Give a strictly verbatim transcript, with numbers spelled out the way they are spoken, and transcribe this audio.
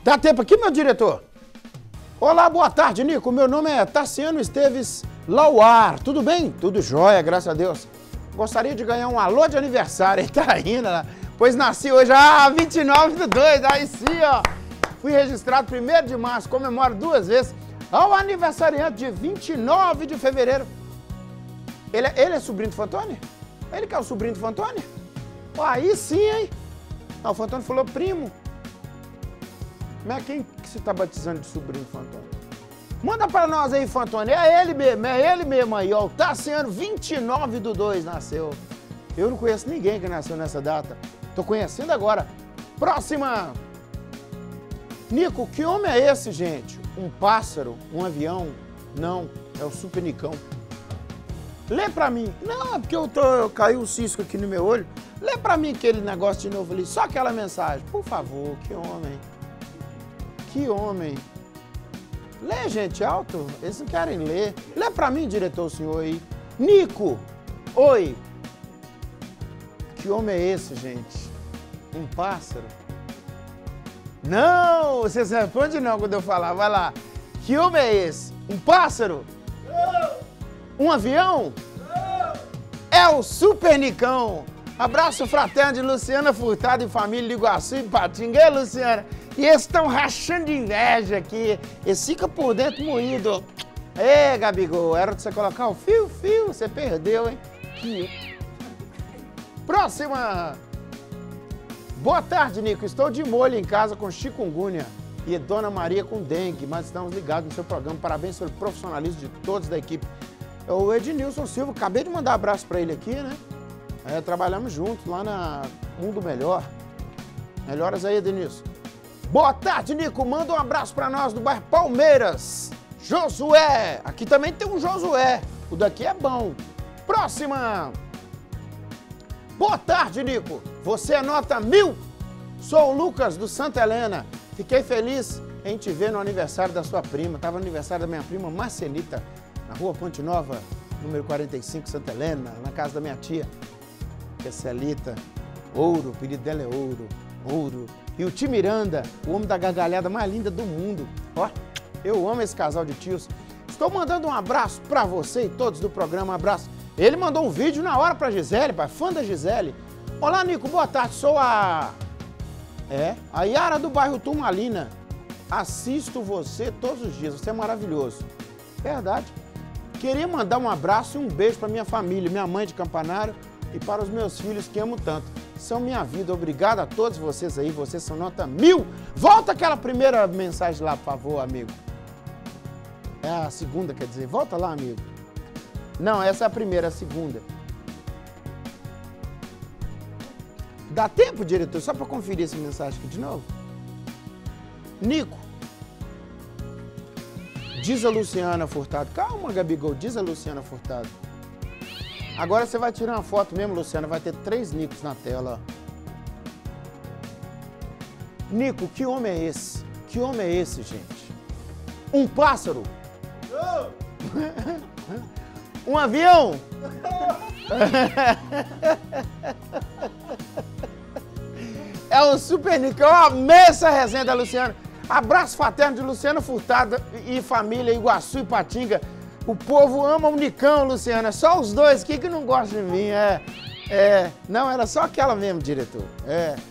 Dá tempo aqui, meu diretor? Olá, boa tarde, Nico. Meu nome é Tassiano Esteves Lauar. Tudo bem? Tudo jóia, graças a Deus. Gostaria de ganhar um alô de aniversário. Ele tá rindo lá. Pois nasci hoje, ah, vinte e nove do dois. Aí sim, ó. Fui registrado primeiro de março, comemoro duas vezes. Ao aniversariante de vinte e nove de fevereiro. Ele, é- ele é sobrinho do Fantoni? Ele que é o sobrinho do Fantoni? Ó, aí sim, hein? Não, o Fantoni falou primo. Mas quem que você tá batizando de sobrinho do Fantoni? Manda pra nós aí, Fantoni. É ele mesmo, é ele mesmo aí, ó. O Tassiano, vinte e nove do dois, nasceu. Eu não conheço ninguém que nasceu nessa data. Tô conhecendo agora. Próxima! Nico, que homem é esse, gente? Um pássaro? Um avião? Não, é o Super Nicão. Lê pra mim. Não, é porque eu tô, eu caiu um cisco aqui no meu olho. Lê pra mim aquele negócio de novo ali, só aquela mensagem. Por favor, que homem. Que homem. Lê, gente, alto. Eles não querem ler. Lê pra mim, diretor, o senhor aí. Nico, oi. Que homem é esse, gente? Um pássaro? Não, você se responde não quando eu falar. Vai lá. Que homem é esse? Um pássaro? Não. Um avião? Não. É o Super Nicão. Abraço fraterno de Luciana Furtado e família de Iguaçu e Patinga. E aí, Luciana? E eles estão rachando de inveja aqui. Eles ficam por dentro moído. Ê, Gabigol, era de você colocar o fio, fio. Você perdeu, hein? Fio. Próxima. Boa tarde, Nico. Estou de molho em casa com chikungunya e Dona Maria com dengue, mas estamos ligados no seu programa. Parabéns pelo profissionalismo de todos da equipe. É o Ednilson Silva, acabei de mandar um abraço para ele aqui, né? É, trabalhamos juntos lá na Mundo Melhor. Melhoras aí, Ednilson. Boa tarde, Nico. Manda um abraço para nós do bairro Palmeiras. Josué. Aqui também tem um Josué. O daqui é bom. Próxima. Boa tarde, Nico. Você é nota mil? Sou o Lucas, do Santa Helena. Fiquei feliz em te ver no aniversário da sua prima. Estava no aniversário da minha prima Marcelita, na rua Ponte Nova, número quarenta e cinco, Santa Helena, na casa da minha tia. Marcelita, ouro, o apelido dela é ouro, ouro. E o tio Miranda, o homem da gargalhada mais linda do mundo. Ó, eu amo esse casal de tios. Estou mandando um abraço para você e todos do programa. Um abraço. Ele mandou um vídeo na hora pra Gisele, pai, fã da Gisele. Olá, Nico, boa tarde, sou a... É, a Yara do bairro Turmalina. Assisto você todos os dias, você é maravilhoso. Verdade. Queria mandar um abraço e um beijo pra minha família, minha mãe de Campanário e para os meus filhos que amo tanto. São minha vida, obrigado a todos vocês aí, vocês são nota mil. Volta aquela primeira mensagem lá, por favor, amigo. É a segunda, quer dizer, volta lá, amigo. Não, essa é a primeira, a segunda. Dá tempo, diretor, só para conferir essa mensagem aqui de novo? Nico. Diz a Luciana Furtado. Calma, Gabigol, diz a Luciana Furtado. Agora você vai tirar uma foto mesmo, Luciana, vai ter três Nicos na tela. Nico, que homem é esse? Que homem é esse, gente? Um pássaro? Um avião? É o Super Nicão. Eu amei essa resenha da Luciana. Abraço fraterno de Luciana Furtado e família Iguaçu e Patinga. O povo ama o Nicão, Luciana. Só os dois aqui que não gostam de mim. É, é. Não, era só aquela mesmo, diretor. É.